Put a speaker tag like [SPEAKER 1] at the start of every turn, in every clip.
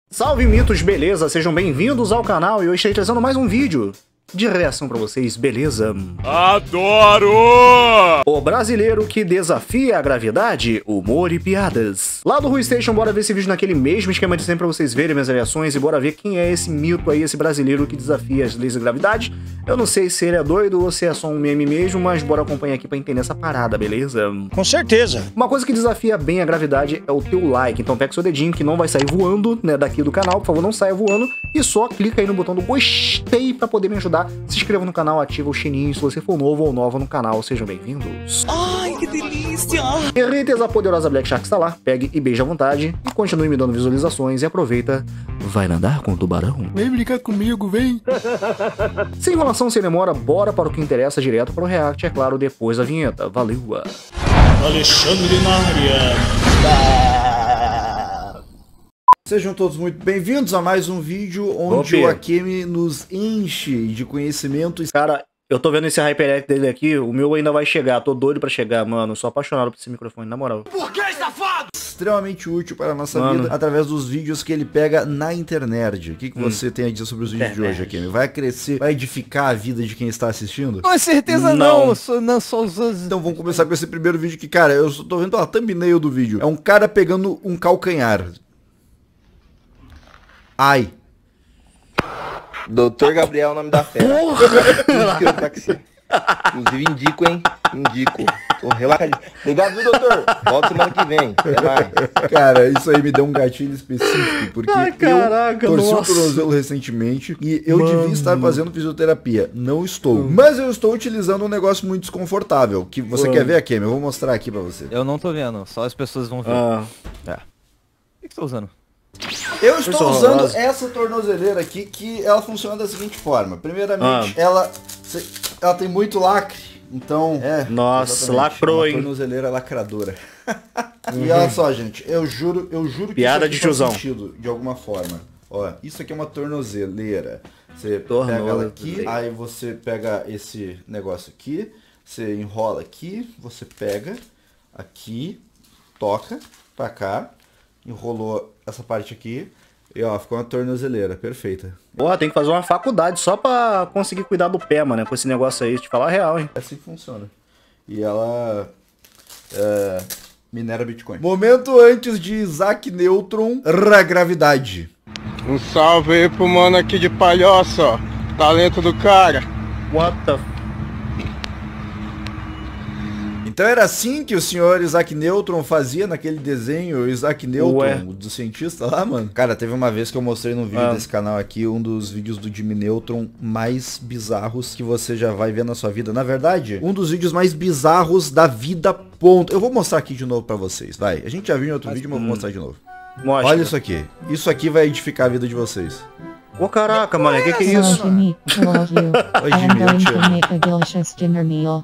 [SPEAKER 1] Salve mitos, beleza? Sejam bem-vindos ao canal e hoje estou trazendo mais um vídeo de reação pra vocês, beleza?
[SPEAKER 2] Adoro!
[SPEAKER 1] O brasileiro que desafia a gravidade, humor e piadas. Lá do Rui Station, bora ver esse vídeo naquele mesmo esquema de sempre pra vocês verem minhas reações e bora ver quem é esse mito aí, esse brasileiro que desafia as leis da gravidade. Eu não sei se ele é doido ou se é só um meme mesmo, mas bora acompanhar aqui pra entender essa parada, beleza?
[SPEAKER 3] Com certeza.
[SPEAKER 1] Uma coisa que desafia bem a gravidade é o teu like, então pega seu dedinho que não vai sair voando, né, daqui do canal, por favor não saia voando e só clica aí no botão do gostei pra poder me ajudar. Se inscreva no canal, ativa o sininho se você for novo ou nova no canal, sejam bem-vindos.
[SPEAKER 3] Ai, que delícia!
[SPEAKER 1] Herrites, a poderosa Black Shark está lá, pegue e beije à vontade e continue me dando visualizações e aproveita, vai nadar com o tubarão?
[SPEAKER 3] Vem brincar comigo, vem!
[SPEAKER 1] Sem enrolação, sem demora, bora para o que interessa, direto para o react, é claro, depois da vinheta. Valeu!
[SPEAKER 3] Alexandre na área.
[SPEAKER 4] Sejam todos muito bem-vindos a mais um vídeo onde
[SPEAKER 1] Opa.
[SPEAKER 4] o Akemi nos enche de conhecimento
[SPEAKER 1] Cara, eu tô vendo esse HyperX dele aqui, o meu ainda vai chegar, tô doido pra chegar, mano, sou apaixonado por esse microfone, na moral.
[SPEAKER 2] Por que, safado?
[SPEAKER 4] extremamente útil para a nossa
[SPEAKER 1] Mano.
[SPEAKER 4] vida através dos vídeos que ele pega na internet. O que você tem a dizer sobre os vídeos de hoje, Akemi? Vai crescer, vai edificar a vida de quem está assistindo?
[SPEAKER 5] Com certeza
[SPEAKER 1] Não.
[SPEAKER 5] não, sou
[SPEAKER 4] Então vamos começar com esse primeiro vídeo que, cara, eu só tô vendo a thumbnail do vídeo. É um cara pegando um calcanhar. Ai.
[SPEAKER 6] Doutor Gabriel é o nome da fera. Quiropraxia. Inclusive indico, hein? Indico. Tô relaxadinho. Obrigado, viu, doutor? Volta semana que vem. Até mais.
[SPEAKER 4] Cara, isso aí me deu um gatilho específico, porque
[SPEAKER 1] Ai, caraca,
[SPEAKER 4] eu torci o
[SPEAKER 1] nossa.
[SPEAKER 4] tornozelo recentemente e eu
[SPEAKER 1] Mano.
[SPEAKER 4] devia estar fazendo fisioterapia. Não estou. Mas eu estou utilizando um negócio muito desconfortável, que você quer ver, Akemi? Eu vou mostrar aqui pra você.
[SPEAKER 5] Eu não tô vendo, só as pessoas vão ver.
[SPEAKER 1] Ah,
[SPEAKER 5] O que você tá usando?
[SPEAKER 4] Eu estou
[SPEAKER 1] Pessoal,
[SPEAKER 4] usando
[SPEAKER 1] nós-
[SPEAKER 4] essa tornozeleira aqui, que ela funciona da seguinte forma. Primeiramente, ela tem muito lacre, então...
[SPEAKER 1] Nossa,
[SPEAKER 4] exatamente,
[SPEAKER 1] lacrou,
[SPEAKER 4] uma
[SPEAKER 1] hein?
[SPEAKER 4] tornozeleira lacradora. E olha só, gente, eu juro que
[SPEAKER 1] Piada
[SPEAKER 4] isso
[SPEAKER 1] de
[SPEAKER 4] aqui faz
[SPEAKER 1] tiozão.
[SPEAKER 4] sentido, de alguma forma. Ó, isso aqui é uma tornozeleira. Você pega
[SPEAKER 1] Tornozeleira.
[SPEAKER 4] ela aqui, aí você pega esse negócio aqui, você enrola aqui, você pega aqui, toca pra cá, enrolou essa parte aqui e ó, ficou uma tornozeleira, perfeita.
[SPEAKER 1] porra, tem que fazer uma faculdade só pra conseguir cuidar do pé, mano, com esse negócio aí, te falar a real, hein.
[SPEAKER 4] É assim que funciona. E ela minera Bitcoin. Momento antes de Isaac Neutron, gravidade.
[SPEAKER 7] Um salve aí pro mano aqui de Palhoça, ó. Talento do cara.
[SPEAKER 1] What the f...
[SPEAKER 4] Então era assim que o senhor Isaac Neutron fazia naquele desenho, o Isaac Neutron,
[SPEAKER 1] Ué.
[SPEAKER 4] do cientista lá, mano. Cara, teve uma vez que eu mostrei num vídeo desse canal aqui, um dos vídeos do Jimmy Neutron mais bizarros que você já vai ver na sua vida. Na verdade, um dos vídeos mais bizarros da vida, ponto. Eu vou mostrar aqui de novo pra vocês, vai. A gente já viu em outro vídeo, mas eu vou mostrar de novo.
[SPEAKER 1] Mostra.
[SPEAKER 4] Olha isso aqui. Isso aqui vai edificar a vida de vocês.
[SPEAKER 1] Ô caraca, mano, que é
[SPEAKER 8] Hello,
[SPEAKER 1] isso?
[SPEAKER 8] Jimmy. Hello, you.
[SPEAKER 4] Oi,
[SPEAKER 8] I am
[SPEAKER 4] Jimmy, eu
[SPEAKER 8] going
[SPEAKER 4] te
[SPEAKER 8] to
[SPEAKER 4] amo.
[SPEAKER 8] make a delicious dinner meal.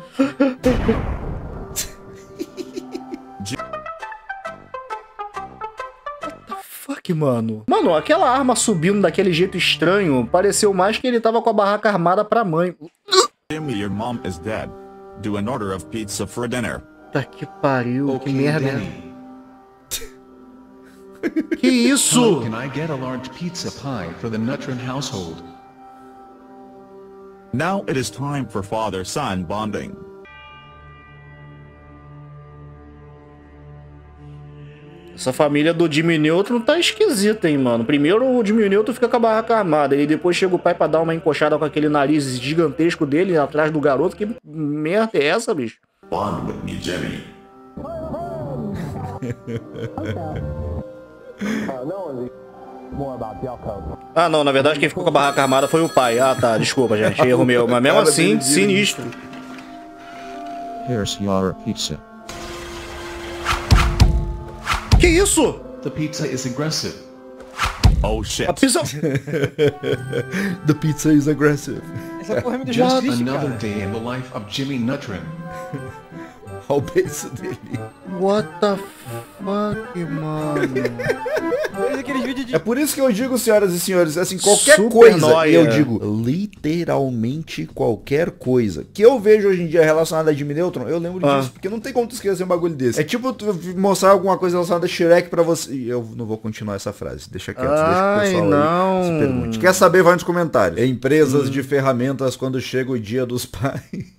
[SPEAKER 1] Fuck, mano. Mano, aquela arma subindo daquele jeito estranho, pareceu mais que ele tava com a barraca armada pra mãe.
[SPEAKER 2] Jimmy, your mom is dead. Do an order of pizza for dinner.
[SPEAKER 1] Puta que pariu, que merda. Que isso?
[SPEAKER 9] Can I get a large pizza pie for the Nutrin household?
[SPEAKER 2] Now it is time for father-son bonding.
[SPEAKER 1] Essa família do Jimmy Neutron tá esquisita, hein, mano. Primeiro o Jimmy Neutron fica com a barraca armada, e depois chega o pai pra dar uma encoxada com aquele nariz gigantesco dele atrás do garoto. Que merda é essa, bicho?
[SPEAKER 2] Bond with me, Jimmy.
[SPEAKER 1] Ah, não, na verdade quem ficou com a barraca armada foi o pai. Ah, tá, desculpa, gente, erro meu. Mas mesmo assim, sinistro.
[SPEAKER 9] Here's your pizza.
[SPEAKER 1] Que isso?
[SPEAKER 9] The pizza is aggressive.
[SPEAKER 2] Oh shit.
[SPEAKER 1] A pizza...
[SPEAKER 4] The pizza is aggressive.
[SPEAKER 5] Essa porra me deixou
[SPEAKER 9] Just
[SPEAKER 5] triste,
[SPEAKER 9] another
[SPEAKER 5] cara.
[SPEAKER 9] day in the life of Jimmy Nutrin.
[SPEAKER 4] Olha o beijo dele.
[SPEAKER 1] What the fuck, mano?
[SPEAKER 5] Aqueles vídeos de...
[SPEAKER 4] É por isso que eu digo, senhoras e senhores, assim, qualquer
[SPEAKER 1] Super
[SPEAKER 4] coisa,
[SPEAKER 1] nóia.
[SPEAKER 4] e eu digo literalmente qualquer coisa que eu vejo hoje em dia relacionada a Jimmy Neutron, eu lembro disso, porque não tem como tu esquecer um bagulho desse. É tipo tu mostrar alguma coisa relacionada a Shrek pra você. E eu não vou continuar essa frase, deixa quieto, deixa que o pessoal
[SPEAKER 1] não.
[SPEAKER 4] aí se pergunte. Quer saber, vai nos comentários. Empresas de ferramentas quando chega o dia dos pais.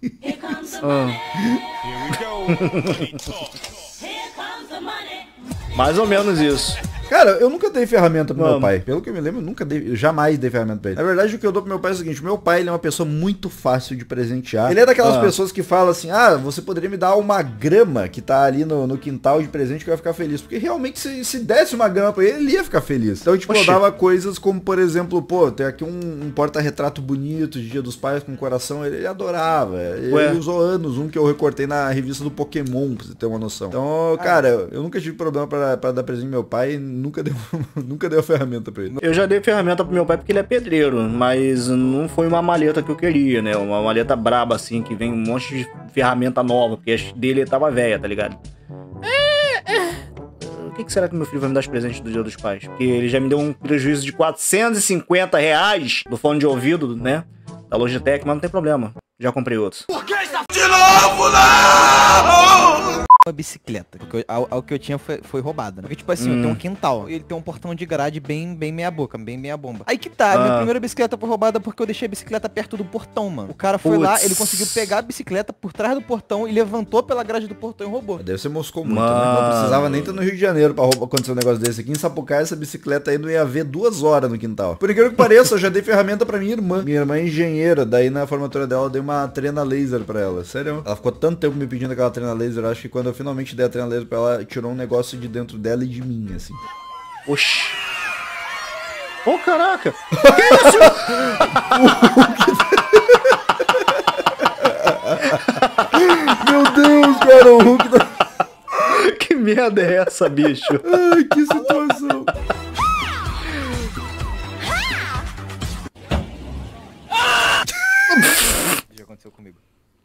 [SPEAKER 1] Mais ou menos isso.
[SPEAKER 4] Cara, eu nunca dei ferramenta pro meu pai. Pelo que eu me lembro, eu nunca dei, eu jamais dei ferramenta pra ele. Na verdade, o que eu dou pro meu pai é o seguinte, meu pai, ele é uma pessoa muito fácil de presentear. Ele é daquelas pessoas que falam assim, ah, você poderia me dar uma grama que tá ali no quintal de presente que eu ia ficar feliz. Porque realmente, se desse uma grama pra ele, ele ia ficar feliz. Então, tipo, eu dava coisas como, por exemplo, pô, tem aqui um porta-retrato bonito de Dia dos Pais com coração, ele adorava. Ele usou anos, um que eu recortei na revista do Pokémon, pra você ter uma noção. Então, cara, eu nunca tive problema pra dar presente pro meu pai, nunca deu a ferramenta pra ele.
[SPEAKER 1] Eu já dei ferramenta pro meu pai porque ele é pedreiro, mas não foi uma maleta que eu queria, né? Uma maleta braba, assim, que vem um monte de ferramenta nova, porque a dele tava velha, tá ligado? O que será que meu filho vai me dar de presente do Dia dos Pais? Porque ele já me deu um prejuízo de R$450 do fone de ouvido, né? Da Logitech, mas não tem problema. Já comprei outros.
[SPEAKER 5] Uma bicicleta, porque o que eu tinha foi roubada, né? Porque, tipo assim, eu tenho um quintal, ele tem um portão de grade bem meia boca, bem meia bomba. Aí que tá, minha primeira bicicleta foi roubada porque eu deixei a bicicleta perto do portão, mano. O cara foi lá, ele conseguiu pegar a bicicleta por trás do portão e levantou pela grade do portão e roubou.
[SPEAKER 4] Deve ser Moscou muito, né? Não precisava nem estar no Rio de Janeiro pra acontecer um negócio desse. Aqui em Sapucaí, essa bicicleta aí não ia ver 2 horas no quintal. Por incrível que pareça, eu já dei ferramenta pra minha irmã. Minha irmã é engenheira, daí na formatura dela eu dei uma trena laser pra ela. Sério? Ela ficou tanto tempo me pedindo aquela trena laser, eu acho que quando eu finalmente dei a trena laser pra ela, tirou um negócio de dentro dela e de mim, assim.
[SPEAKER 1] Oxi. Ô, caraca! Que isso?
[SPEAKER 4] Meu Deus, cara, o Hulk tá...
[SPEAKER 1] Que merda é essa, bicho?
[SPEAKER 4] Ai, que situação.
[SPEAKER 5] Já aconteceu comigo.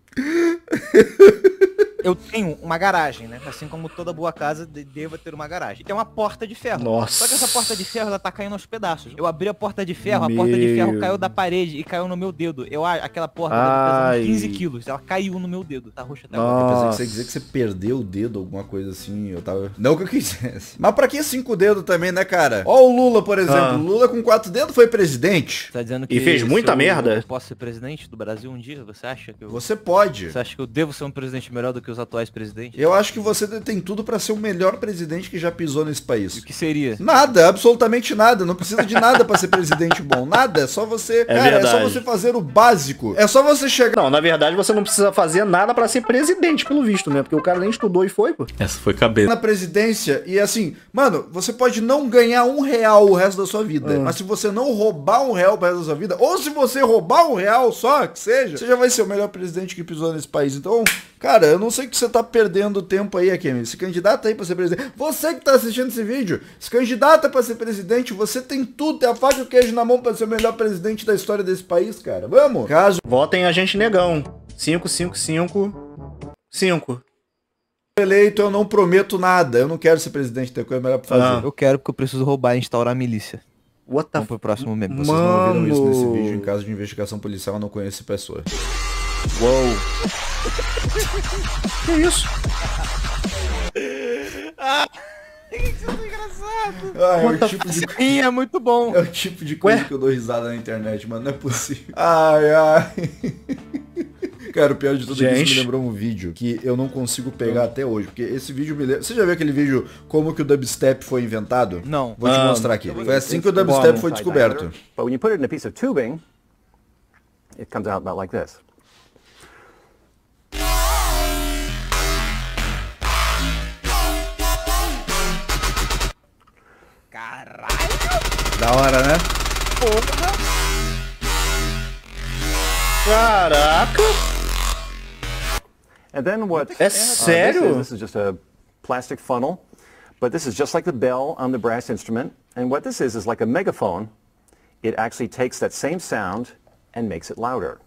[SPEAKER 5] Eu tenho uma garagem, né? Assim como toda boa casa deva ter uma garagem. E tem uma porta de ferro.
[SPEAKER 1] Nossa.
[SPEAKER 5] Só que essa porta de ferro, ela tá caindo aos pedaços. Eu abri a porta de ferro, a porta de ferro caiu da parede e caiu no meu dedo. Aquela porta deve pesar uns 15 quilos. Ela caiu no meu dedo. Tá roxa até agora.
[SPEAKER 4] Eu pensei que você ia dizer que você perdeu o dedo, alguma coisa assim. Eu tava... Não que eu quisesse. Mas pra que 5 dedos também, né, cara? Ó o Lula, por exemplo. Lula com 4 dedos foi presidente.
[SPEAKER 5] Tá dizendo que
[SPEAKER 1] e fez muita merda?
[SPEAKER 5] Eu posso ser presidente do Brasil um dia? Você acha que eu...
[SPEAKER 4] Você pode.
[SPEAKER 5] Você acha que eu devo ser um presidente melhor do que os atuais presidentes?
[SPEAKER 4] Eu acho que você tem tudo pra ser o melhor presidente que já pisou nesse país.
[SPEAKER 5] E o que seria?
[SPEAKER 4] Nada, absolutamente nada. Não precisa de nada pra ser presidente bom. Nada, é só você...
[SPEAKER 1] É
[SPEAKER 4] só você fazer o básico. É só você chegar...
[SPEAKER 1] Não, na verdade você não precisa fazer nada pra ser presidente, pelo visto, né? Porque o cara nem estudou e foi, pô.
[SPEAKER 10] Essa foi cabeça.
[SPEAKER 4] Na presidência e assim, mano, você pode não ganhar R$1 o resto da sua vida. Mas se você não roubar R$1 pro resto da sua vida, ou se você roubar R$1 só, que seja, você já vai ser o melhor presidente que pisou nesse país. Então, cara, eu não sei o que você tá perdendo tempo aí, Akemi. Se candidata aí pra ser presidente. Você que tá assistindo esse vídeo, se candidata pra ser presidente, você tem tudo, tem a faca e o queijo na mão pra ser o melhor presidente da história desse país, cara. Vamos? Caso
[SPEAKER 1] votem a gente negão. 555 5.
[SPEAKER 4] eleito, eu não prometo nada. Eu não quero ser presidente, tem coisa melhor pra fazer.
[SPEAKER 5] Eu quero porque eu preciso roubar e instaurar a milícia.
[SPEAKER 1] What the
[SPEAKER 5] Vamos pro próximo meme.
[SPEAKER 4] Vocês não ouviram isso nesse vídeo. Em caso de investigação policial, eu não conheço pessoa.
[SPEAKER 1] Uou. Que isso?
[SPEAKER 5] Isso é engraçado.
[SPEAKER 4] É o tipo de...
[SPEAKER 5] Sim, é muito bom.
[SPEAKER 4] É o tipo de coisa que eu dou risada na internet, mano. Não é possível. Ai, ai. Cara, o pior de tudo é que isso me lembrou um vídeo que eu não consigo pegar até hoje. Porque esse vídeo me lembra... Você já viu aquele vídeo como que o dubstep foi inventado?
[SPEAKER 5] Não.
[SPEAKER 4] Vou te mostrar aqui. Foi assim que o dubstep foi descoberto.
[SPEAKER 11] But when you put it in a piece of tubing, it comes out about like this.
[SPEAKER 5] Caralho!
[SPEAKER 4] Da hora, né?
[SPEAKER 5] Porra!
[SPEAKER 1] Caraca!
[SPEAKER 11] And then what?
[SPEAKER 1] É sério?
[SPEAKER 11] This is just a plastic funnel, but this is just like the bell on the brass instrument. And what this is like a megaphone. It actually takes that same sound and makes it louder.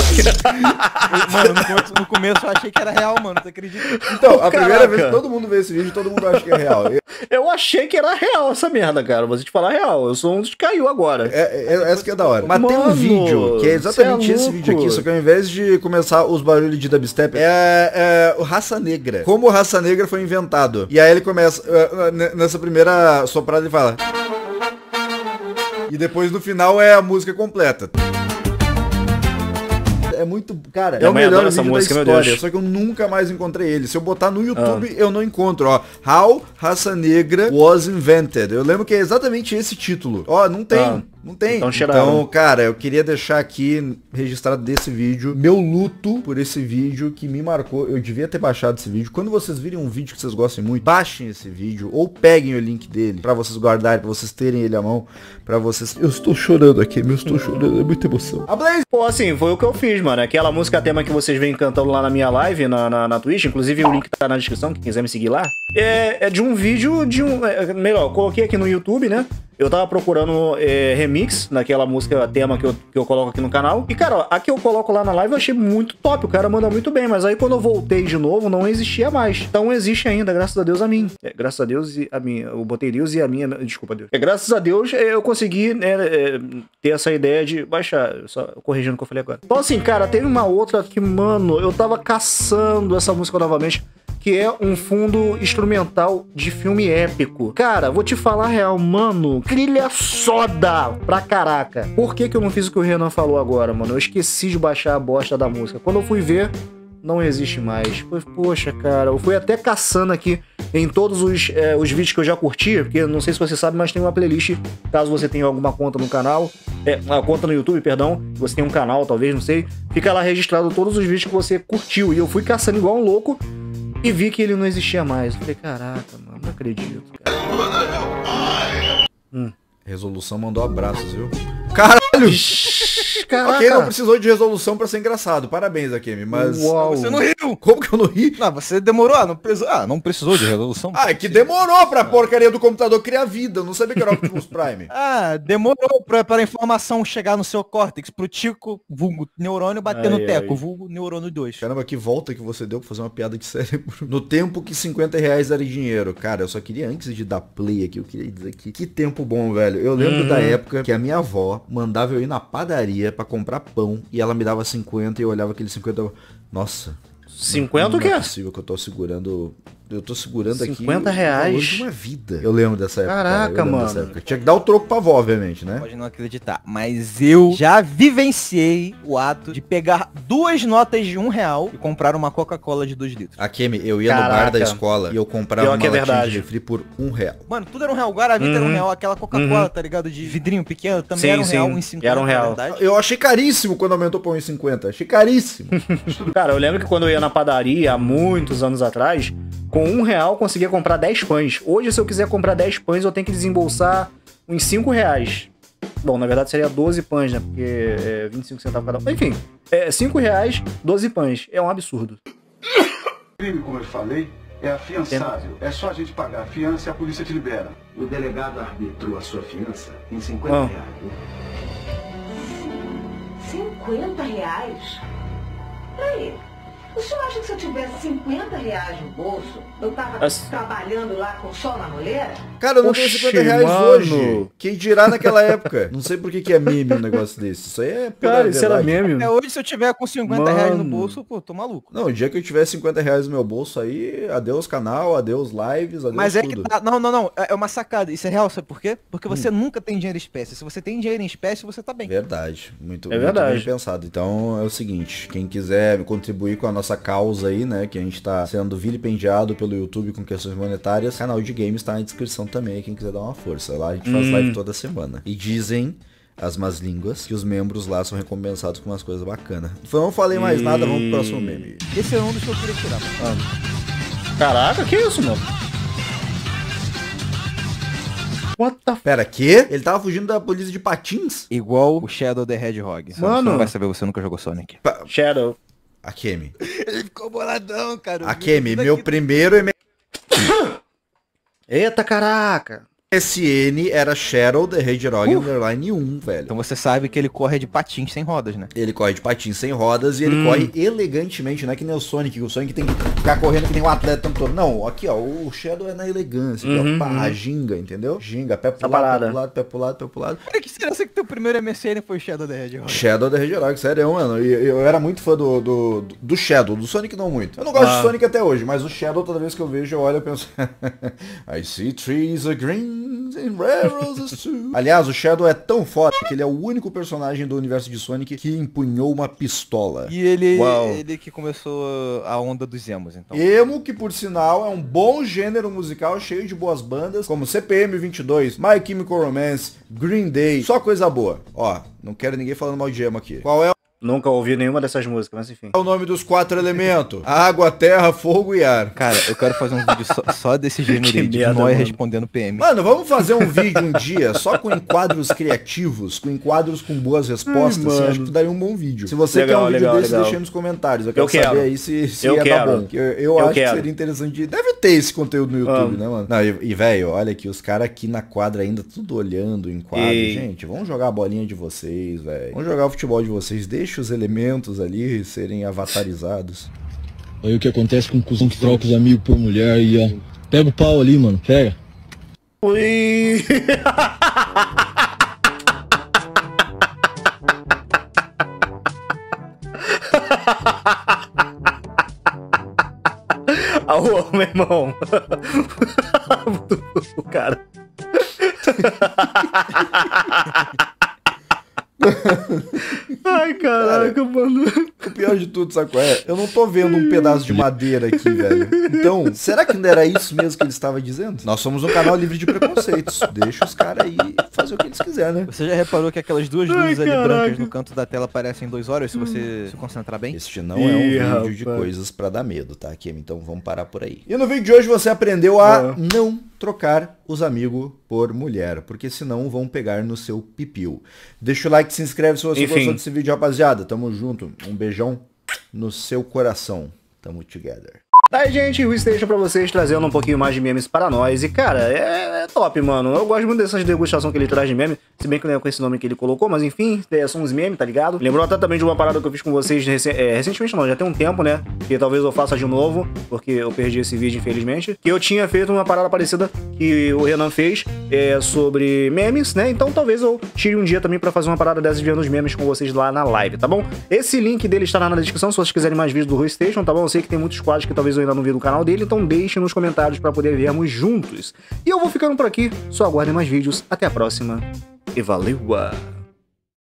[SPEAKER 5] Mano, no começo eu achei que era real, mano. Você acredita?
[SPEAKER 4] Então, a primeira
[SPEAKER 1] Caraca.
[SPEAKER 4] vez que todo mundo vê esse vídeo, todo mundo acha que é real.
[SPEAKER 1] Eu achei que era real essa merda, cara. Vou te falar a real. Eu sou um dos que caiu agora.
[SPEAKER 4] Essa que é da hora. Mas tem um
[SPEAKER 1] Mano,
[SPEAKER 4] vídeo que é exatamente
[SPEAKER 1] cê é
[SPEAKER 4] esse
[SPEAKER 1] louco.
[SPEAKER 4] vídeo aqui, só que ao invés de começar os barulhos de dubstep, é o Raça Negra. Como o Raça Negra foi inventado. E aí ele começa, nessa primeira soprada ele fala... E depois no final é a música completa. É muito... Cara, é o
[SPEAKER 1] mãe
[SPEAKER 4] melhor
[SPEAKER 1] adora essa
[SPEAKER 4] vídeo
[SPEAKER 1] música,
[SPEAKER 4] da
[SPEAKER 1] meu Deus.
[SPEAKER 4] história. Só que eu nunca mais encontrei ele. Se eu botar no YouTube, eu não encontro, ó. How Raça Negra Was Invented. Eu lembro que é exatamente esse título. Ó, não tem. Não tem. Então, cara, eu queria deixar aqui registrado desse vídeo meu luto por esse vídeo que me marcou. Eu devia ter baixado esse vídeo. Quando vocês virem um vídeo que vocês gostem muito, baixem esse vídeo ou peguem o link dele pra vocês guardarem, pra vocês terem ele à mão, pra vocês... Eu estou chorando aqui, eu estou chorando, é muita emoção. A Blaze!
[SPEAKER 1] Pô, assim, foi o que eu fiz, mano. Aquela música tema que vocês vêm cantando lá na minha live, na Twitch, inclusive o link tá na descrição, quem quiser me seguir lá. É de um vídeo de um... melhor, eu coloquei aqui no YouTube, né? Eu tava procurando remix naquela música tema que eu coloco aqui no canal. E, cara, ó, a que eu coloco lá na live eu achei muito top. O cara manda muito bem. Mas aí quando eu voltei de novo, não existia mais. Então existe ainda, graças a Deus, a mim. Graças a Deus e a minha. Eu botei Deus e a minha. Desculpa, Deus. Graças a Deus eu consegui ter essa ideia de baixar. Só corrigindo o que eu falei agora. Então, assim, cara, teve uma outra que, mano, eu tava caçando essa música novamente, que é um fundo instrumental de filme épico. Cara, vou te falar a real, mano, trilha soda pra caraca. Por que eu não fiz o que o Renan falou agora, mano? Eu esqueci de baixar a bosta da música. Quando eu fui ver, não existe mais. Poxa, cara, eu fui até caçando aqui em todos os vídeos que eu já curti, porque não sei se você sabe, mas tem uma playlist, caso você tenha alguma conta no canal, uma conta no YouTube, perdão, você tem um canal, talvez, não sei, fica lá registrado todos os vídeos que você curtiu. E eu fui caçando igual um louco, e vi que ele não existia mais. Eu falei, caraca, mano, não acredito, cara.
[SPEAKER 4] Resolução mandou abraços, viu? Caralho!
[SPEAKER 1] Caraca!
[SPEAKER 4] Ok, não precisou de resolução pra ser engraçado. Parabéns, Akemi, mas...
[SPEAKER 5] Uau. Você não riu!
[SPEAKER 4] Como que eu não ri?
[SPEAKER 5] Não, você demorou. Não precisou de resolução.
[SPEAKER 4] É que demorou pra porcaria do computador criar vida. Eu não sabia que era Optimus Prime.
[SPEAKER 5] Demorou pra informação chegar no seu córtex, pro tico, vulgo neurônio, bater no teco, vulgo neurônio 2.
[SPEAKER 4] Caramba, que volta que você deu pra fazer uma piada de cérebro. No tempo que 50 reais era dinheiro. Cara, eu só queria, antes de dar play aqui, eu queria dizer que tempo bom, velho. Eu lembro da época que a minha avó mandava eu ir na padaria pra comprar pão e ela me dava 50 e eu olhava aquele 50. Nossa.
[SPEAKER 1] 50 o quê?
[SPEAKER 4] Não é possível que eu tô segurando. Eu tô segurando aqui
[SPEAKER 1] 50 reais
[SPEAKER 4] de uma vida. Eu lembro dessa época.
[SPEAKER 1] Caraca, mano.
[SPEAKER 4] Dessa época. Tinha que dar o troco pra avó, obviamente, né?
[SPEAKER 5] Pode não acreditar, mas eu já vivenciei o ato de pegar 2 notas de R$1 e comprar uma Coca-Cola de 2 litros.
[SPEAKER 4] Akemi, eu ia no bar da escola e eu comprava uma latinha de refri por R$1.
[SPEAKER 5] Mano, tudo era R$1. Guaravita era R$1. Aquela Coca-Cola, tá ligado? De vidrinho pequeno também era R$1, R$1,50.
[SPEAKER 1] Era R$1.
[SPEAKER 4] Eu achei caríssimo quando aumentou pra R$1,50. Achei caríssimo.
[SPEAKER 1] Cara, eu lembro que quando eu ia na padaria, há muitos anos atrás, com R$1 eu conseguia comprar 10 pães. Hoje, se eu quiser comprar 10 pães, eu tenho que desembolsar uns R$5. Bom, na verdade seria 12 pães, né? Porque é 25 centavos cada um. Enfim, R$5, 12 pães. É um absurdo.
[SPEAKER 10] O crime, como eu falei, é afiançável. É só a gente pagar a fiança e a polícia te libera. O delegado arbitrou a sua fiança em R$50.
[SPEAKER 12] R$50? Peraí. O senhor acha que se eu tivesse R$50 no bolso, eu tava trabalhando lá com sol na moleira?
[SPEAKER 4] Cara, eu não tenho R$50 hoje. Quem dirá naquela época? Não sei por que é meme um negócio desse. Isso aí é
[SPEAKER 1] cara, isso era meme.
[SPEAKER 5] Hoje, se eu tiver com R$50 no bolso, pô, tô maluco.
[SPEAKER 4] Não, o dia que eu tiver R$50 no meu bolso aí, adeus canal, adeus lives, adeus
[SPEAKER 5] Mas é
[SPEAKER 4] tudo.
[SPEAKER 5] que tá... Não. É uma sacada. Isso é real, sabe por quê? Porque você nunca tem dinheiro em espécie. Se você tem dinheiro em espécie, você tá bem.
[SPEAKER 4] Verdade. Muito bem pensado. Então é o seguinte, quem quiser contribuir com a nossa causa aí, né, que a gente tá sendo vilipendiado pelo YouTube com questões monetárias, canal de games tá na descrição também, quem quiser dar uma força. Lá a gente faz live toda semana. E dizem as más línguas que os membros lá são recompensados com umas coisas bacanas. Então não falei mais nada, vamos pro próximo meme.
[SPEAKER 5] Esse é um dos que eu queria tirar.
[SPEAKER 1] Caraca, que isso, mano? What the f...
[SPEAKER 4] Pera, que? Ele tava fugindo da polícia de patins?
[SPEAKER 5] Igual o Shadow the Hedgehog.
[SPEAKER 1] Mano.
[SPEAKER 5] Você não vai saber, você nunca jogou Sonic.
[SPEAKER 1] Shadow.
[SPEAKER 4] Akemi.
[SPEAKER 5] Ele ficou boladão, cara.
[SPEAKER 4] Akemi, meu primeiro e...
[SPEAKER 1] Eita, caraca.
[SPEAKER 4] SN era Shadow the Hedgehog underline 1, velho.
[SPEAKER 5] Então você sabe que ele corre de patins sem rodas, né?
[SPEAKER 4] Ele corre de patins sem rodas e ele corre elegantemente, não é que nem o Sonic tem que ficar correndo que nem um atleta o tempo todo. Não, aqui ó, o Shadow é na elegância, a ginga, entendeu? Ginga, pé pro lado, pé pro lado.
[SPEAKER 5] Por que será que teu primeiro MSN foi Shadow the Hedgehog?
[SPEAKER 4] Shadow the Hedgehog, sério, mano. Eu era muito fã do Shadow, do Sonic não muito. Eu não gosto de Sonic até hoje, mas o Shadow, toda vez que eu vejo, eu olho e penso I see trees are green and rare roses too. Aliás, o Shadow é tão foda que ele é o único personagem do universo de Sonic que empunhou uma pistola.
[SPEAKER 5] E ele que começou a onda dos emos, então.
[SPEAKER 4] Emo, que por sinal é um bom gênero musical cheio de boas bandas, como CPM 22, My Chemical Romance, Green Day, só coisa boa. Ó, não quero ninguém falando mal de emo aqui. Qual é
[SPEAKER 1] Nunca ouvi nenhuma dessas músicas, mas enfim.
[SPEAKER 4] É o nome dos 4 elementos: água, terra, fogo e ar.
[SPEAKER 5] Cara, eu quero fazer um vídeo só desse gênero aí, de Noia respondendo PM.
[SPEAKER 4] Mano, vamos fazer um vídeo um dia só com enquadros criativos, com enquadros com boas respostas. Assim, acho que daria um bom vídeo. Se você quer um vídeo desse, deixa aí nos comentários. Eu quero saber aí se ia dar bom. Eu acho que seria interessante. Deve ter esse conteúdo no YouTube, né, mano? Não, e velho, olha aqui, os caras aqui na quadra ainda, tudo olhando em quadro. Gente, vamos jogar a bolinha de vocês, velho. Vamos jogar o futebol de vocês. Deixa os elementos ali serem avatarizados.
[SPEAKER 13] Aí o que acontece com um cuzão que troca os amigos por mulher e ó, pega o pau ali, mano, pega.
[SPEAKER 1] Ui. Alô, meu irmão. O cara. Ai, caraca, mano.
[SPEAKER 4] O pior de tudo, sabe qual é? Eu não tô vendo um pedaço de madeira aqui, velho. Então, será que não era isso mesmo que ele estava dizendo? Nós somos um canal livre de preconceitos. Deixa os caras aí fazer o que eles quiserem, né?
[SPEAKER 5] Você já reparou que aquelas duas luzes ali brancas no canto da tela parecem 2 horas, se você se concentrar bem?
[SPEAKER 4] Este não é um vídeo de coisas pra dar medo, tá, Kim? Então vamos parar por aí. E no vídeo de hoje você aprendeu a não trocar os amigos por mulher, porque senão vão pegar no seu pipiu. Deixa o like, se inscreve se você gostou desse vídeo, rapaziada. Tamo junto. Um beijão no seu coração. Tamo together.
[SPEAKER 1] Daí, gente, o Station pra vocês, trazendo um pouquinho mais de memes para nós. E, cara, é top, mano. Eu gosto muito dessas degustações que ele traz de meme. Se bem que não é com esse nome que ele colocou, mas enfim, são uns memes, tá ligado? Lembrou até também de uma parada que eu fiz com vocês recentemente, não, já tem um tempo, né? Que talvez eu faça de novo, porque eu perdi esse vídeo, infelizmente. Que eu tinha feito uma parada parecida que o Renan fez sobre memes, né? Então talvez eu tire um dia também pra fazer uma parada dessas vendo os memes com vocês lá na live, tá bom? Esse link dele estará na descrição se vocês quiserem mais vídeos do Rui Station, tá bom? Eu sei que tem muitos quadros que talvez eu ainda não vi do canal dele, então deixem nos comentários pra poder vermos juntos. E eu vou ficando por aqui, só aguardem mais vídeos. Até a próxima e valeu!